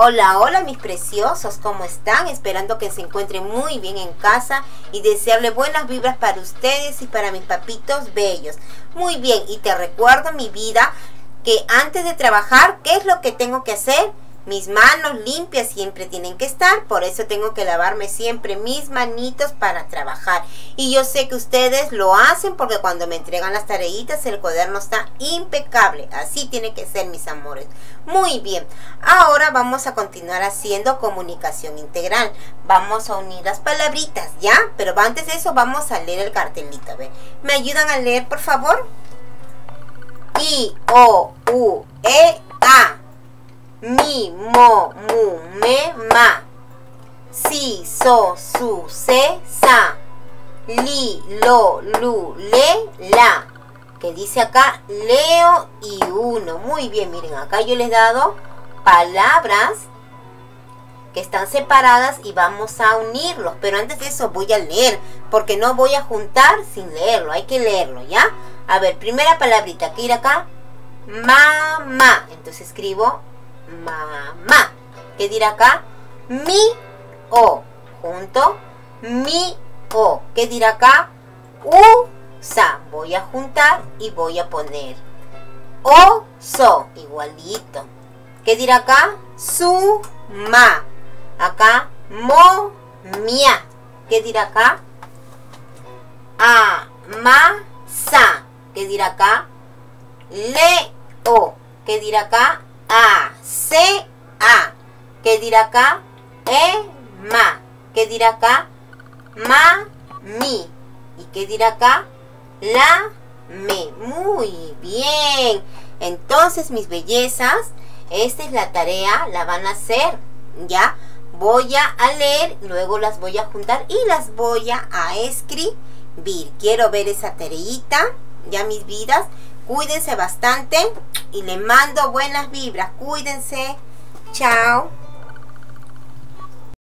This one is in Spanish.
Hola, hola mis preciosos, ¿cómo están? Esperando que se encuentren muy bien en casa y desearle buenas vibras para ustedes y para mis papitos bellos. Muy bien, y te recuerdo mi vida que antes de trabajar, ¿qué es lo que tengo que hacer? Mis manos limpias siempre tienen que estar, por eso tengo que lavarme siempre mis manitos para trabajar. Y yo sé que ustedes lo hacen porque cuando me entregan las tareitas el cuaderno está impecable. Así tiene que ser, mis amores. Muy bien, ahora vamos a continuar haciendo comunicación integral. Vamos a unir las palabritas, ¿ya? Pero antes de eso vamos a leer el cartelito. A ver, ¿me ayudan a leer, por favor? I, O, U, E, A. Mi, mo, mu, me, ma. Si, so, su, se, sa. Li, lo, lu, le, la. Que dice acá, leo y uno. Muy bien, miren, acá yo les he dado palabras que están separadas y vamos a unirlos. Pero antes de eso voy a leer, porque no voy a juntar sin leerlo. Hay que leerlo, ¿ya? A ver, primera palabrita, que ir acá. Mamá. Entonces escribo mamá. ¿Qué dirá acá? Mi, o. Junto. Mi, o. ¿Qué dirá acá? Usa. Voy a juntar y voy a poner oso. Igualito. ¿Qué dirá acá? Suma. Acá. Momia. ¿Qué dirá acá? Amasa. ¿Qué dirá acá? Leo. ¿Qué dirá acá? A. ¿Qué dirá acá? Ema. ¿Qué dirá acá? Mami. ¿Y qué dirá acá? Lame. Muy bien. Entonces, mis bellezas, esta es la tarea, la van a hacer, ¿ya? Voy a leer, luego las voy a juntar y las voy a escribir. Quiero ver esa tareita, ya mis vidas. Cuídense bastante y le mando buenas vibras. Cuídense. Chao.